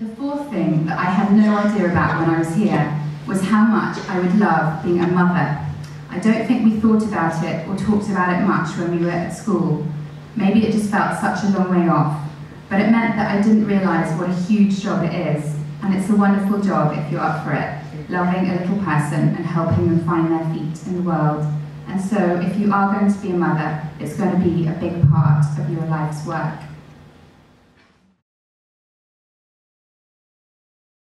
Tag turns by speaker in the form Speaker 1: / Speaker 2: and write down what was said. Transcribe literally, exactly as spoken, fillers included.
Speaker 1: The fourth thing that I had no idea about when I was here was how much I would love being a mother. I don't think we thought about it or talked about it much when we were at school. Maybe it just felt such a long way off, but it meant that I didn't realise what a huge job it is, and it's a wonderful job if you're up for it, loving a little person and helping them find their feet in the world. And so if you are going to be a mother, it's going to be a big part of your life's work.